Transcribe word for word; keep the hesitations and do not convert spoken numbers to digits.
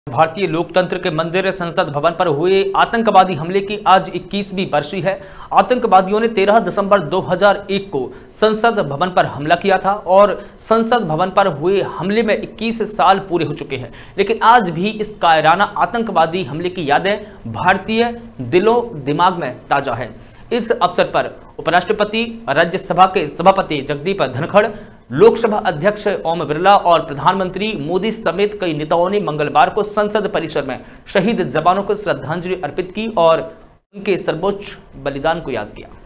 भारतीय लोकतंत्र के मंदिर संसद भवन पर हुए आतंकवादी हमले की आज इक्कीसवीं बरसी है। आतंकवादियों ने तेरह दिसंबर दो हज़ार एक को संसद भवन पर हमला किया था और संसद भवन पर हुए हमले में इक्कीस साल पूरे हो चुके हैं, लेकिन आज भी इस कायराना आतंकवादी हमले की यादें भारतीय दिलो दिमाग में ताजा है। इस अवसर पर उपराष्ट्रपति, राज्यसभा के सभापति जगदीप धनखड़, लोकसभा अध्यक्ष ओम बिरला और प्रधानमंत्री मोदी समेत कई नेताओं ने मंगलवार को संसद परिसर में शहीद जवानों को श्रद्धांजलि अर्पित की और उनके सर्वोच्च बलिदान को याद किया।